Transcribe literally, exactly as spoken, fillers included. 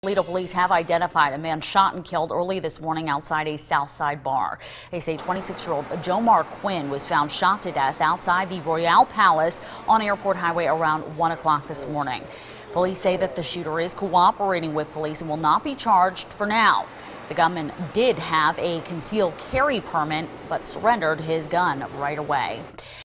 Toledo Police have identified a man shot and killed early this morning outside a South Side bar. They say twenty-six-year-old Jomar Quinn was found shot to death outside the Royale Palace on Airport Highway around one o'clock this morning. Police say that the shooter is cooperating with police and will not be charged for now. The gunman did have a concealed carry permit but surrendered his gun right away.